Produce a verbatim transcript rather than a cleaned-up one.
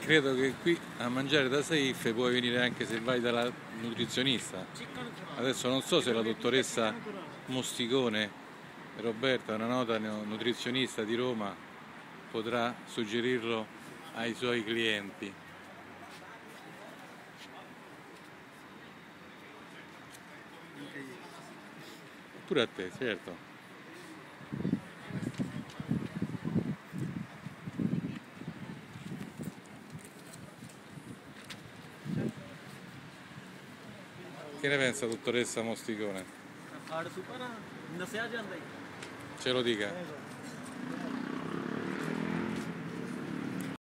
credo che qui a mangiare da Saif puoi venire anche se vai dalla nutrizionista. Adesso non so se la dottoressa Mosticone, Roberta, una nota nutrizionista di Roma, potrà suggerirlo ai suoi clienti. Pure a te, certo. Che ne pensa, dottoressa Mosticone? Ce lo dica.